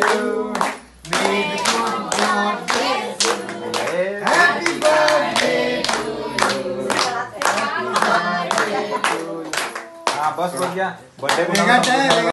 you. May the good God bless you. Happy birthday to you. Happy birthday to you. हाँ बस हो गया birthday